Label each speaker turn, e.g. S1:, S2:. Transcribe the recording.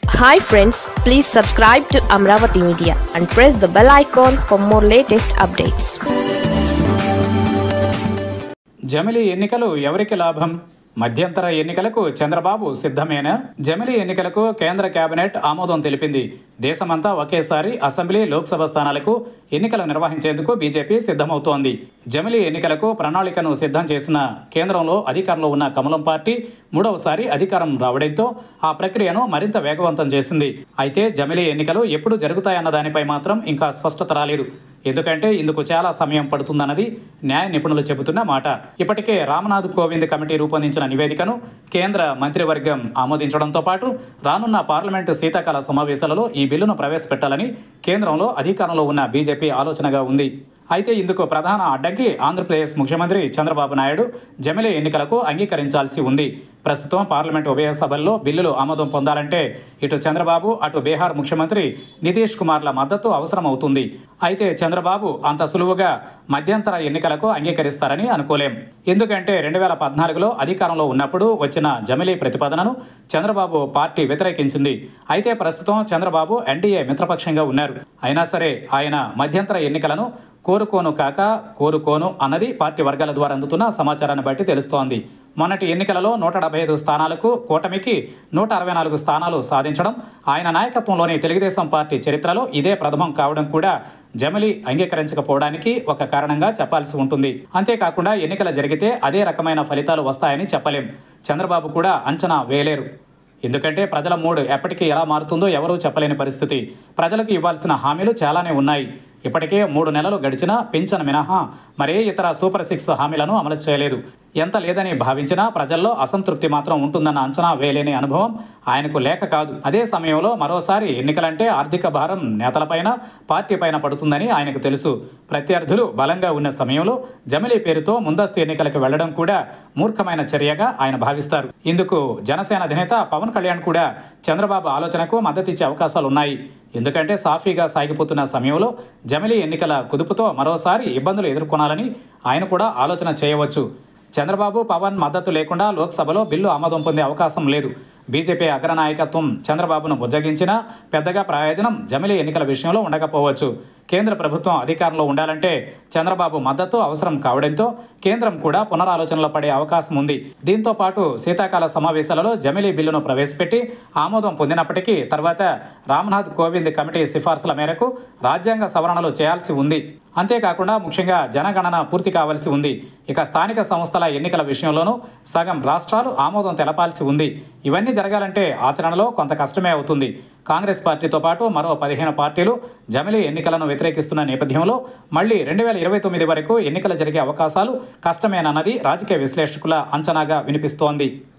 S1: Hi friends, please subscribe to Amravati Media and press the bell icon for more latest updates.
S2: జమిలి ఎన్నికలు ఎవరికి లాభం? మధ్యంతర ఎన్నికలకు చంద్రబాబు సిద్ధమేనా? జమిలి ఎన్నికలకు కేంద్ర కేబినెట్ ఆమోదం తెలిపింది. దేశమంతా ఒకేసారి అసెంబ్లీ, లోక్సభ స్థానాలకు ఎన్నికలు నిర్వహించేందుకు బీజేపీ సిద్ధమవుతోంది. జమిలి ఎన్నికలకు ప్రణాళికను సిద్ధం చేసిన కేంద్రంలో అధికారంలో ఉన్న కమలం పార్టీ మూడవసారి అధికారం రావడంతో ఆ ప్రక్రియను మరింత వేగవంతం చేసింది. అయితే జమిలి ఎన్నికలు ఎప్పుడు జరుగుతాయన్న దానిపై మాత్రం ఇంకా స్పష్టత రాలేదు. ఎందుకంటే ఇందుకు చాలా సమయం పడుతుందన్నది న్యాయ నిపుణులు చెబుతున్న మాట. ఇప్పటికే రామ్నాథ్ కోవింద్ కమిటీ రూపొందించిన నివేదికను కేంద్ర మంత్రివర్గం ఆమోదించడంతో పాటు రానున్న పార్లమెంటు శీతాకాల సమావేశాలలో ఈ బిల్లును ప్రవేశపెట్టాలని కేంద్రంలో అధికారంలో ఉన్న బీజేపీ ఆలోచనగా ఉంది. అయితే ఇందుకు ప్రధాన అడ్డంకి ఆంధ్రప్రదేశ్ ముఖ్యమంత్రి చంద్రబాబు నాయుడు జమిలి ఎన్నికలకు అంగీకరించాల్సి ఉంది. ప్రస్తుతం పార్లమెంటు ఉభయ సభల్లో బిల్లులు ఆమోదం పొందాలంటే ఇటు చంద్రబాబు, అటు బీహార్ ముఖ్యమంత్రి నితీష్ కుమార్ల మద్దతు అవసరమవుతుంది. అయితే చంద్రబాబు అంత సులువుగా మధ్యంతర ఎన్నికలకు అంగీకరిస్తారని అనుకోలేం. ఎందుకంటే 2014లో అధికారంలో ఉన్నప్పుడు వచ్చిన జమిలి ప్రతిపాదనను చంద్రబాబు పార్టీ వ్యతిరేకించింది. అయితే ప్రస్తుతం చంద్రబాబు ఎన్డీఏ మిత్రపక్షంగా ఉన్నారు. అయినా సరే ఆయన మధ్యంతర ఎన్నికలను కోరుకోను అన్నది పార్టీ వర్గాల ద్వారా అందుతున్న సమాచారాన్ని బట్టి తెలుస్తోంది. మొన్నటి ఎన్నికలలో 175 స్థానాలకు కూటమికి 164 స్థానాలు సాధించడం, ఆయన నాయకత్వంలోని తెలుగుదేశం పార్టీ చరిత్రలో ఇదే ప్రథమం కావడం కూడా జమిలి అంగీకరించకపోవడానికి ఒక కారణంగా చెప్పాల్సి ఉంటుంది. అంతేకాకుండా ఎన్నికలు జరిగితే అదే రకమైన ఫలితాలు వస్తాయని చెప్పలేం. చంద్రబాబు కూడా అంచనా వేయలేరు. ఎందుకంటే ప్రజల మూడ్ ఎప్పటికీ ఎలా మారుతుందో ఎవరూ చెప్పలేని పరిస్థితి. ప్రజలకు ఇవ్వాల్సిన హామీలు చాలానే ఉన్నాయి. ఇప్పటికే 3 నెలలు గడిచినా పింఛన్ మినహా మరే ఇతర సూపర్ 6 హామీలను అమలు చేయలేదు. ఎంత లేదని భావించినా ప్రజల్లో అసంతృప్తి మాత్రం ఉంటుందన్న అంచనా వేయలేని అనుభవం ఆయనకు లేక కాదు. అదే సమయంలో మరోసారి ఎన్నికలంటే ఆర్థిక భారం నేతలపైన, పార్టీ పైన పడుతుందని ఆయనకు తెలుసు. ప్రత్యర్థులు బలంగా ఉన్న సమయంలో జమిలి పేరుతో ముందస్తు ఎన్నికలకు వెళ్లడం కూడా మూర్ఖమైన చర్యగా ఆయన భావిస్తారు. ఇందుకు జనసేన అధినేత పవన్ కళ్యాణ్ కూడా చంద్రబాబు ఆలోచనకు మద్దతిచ్చే అవకాశాలున్నాయి. ఎందుకంటే సాఫీగా సాగిపోతున్న సమయంలో జమిలి ఎన్నికల కుదుపుతో మరోసారి ఇబ్బందులు ఎదుర్కొనాలని ఆయన కూడా ఆలోచన చేయవచ్చు. చంద్రబాబు, పవన్ మద్దతు లేకుండా లోక్సభలో బిల్లు ఆమోదం పొందే అవకాశం లేదు. బీజేపీ అగ్రనాయకత్వం చంద్రబాబును బుజ్జగించినా పెద్దగా ప్రయోజనం జమిలి ఎన్నికల విషయంలో ఉండకపోవచ్చు. కేంద్ర ప్రభుత్వం అధికారంలో ఉండాలంటే చంద్రబాబు మద్దతు అవసరం కావడంతో కేంద్రం కూడా పునరాలోచనలో పడే అవకాశం ఉంది. దీంతో పాటు శీతాకాల సమావేశాలలో జమిలి బిల్లును ప్రవేశపెట్టి ఆమోదం పొందినప్పటికీ తర్వాత రామ్నాథ్ కోవింద్ కమిటీ సిఫార్సుల మేరకు రాజ్యాంగ సవరణలు చేయాల్సి ఉంది. అంతేకాకుండా ముఖ్యంగా జనగణన పూర్తి కావాల్సి ఉంది. ఇక స్థానిక సంస్థల ఎన్నికల విషయంలోనూ సగం రాష్ట్రాలు ఆమోదం తెలపాల్సి ఉంది. ఇవన్నీ జరగాలంటే ఆచరణలో కొంత కష్టమే అవుతుంది. కాంగ్రెస్ పార్టీతో పాటు మరో 15 పార్టీలు జమిలి ఎన్నికలను వ్యతిరేకిస్తున్న నేపథ్యంలో మళ్లీ 2029 వరకు ఎన్నికలు జరిగే అవకాశాలు కష్టమేనన్నది రాజకీయ విశ్లేషకుల అంచనాగా వినిపిస్తోంది.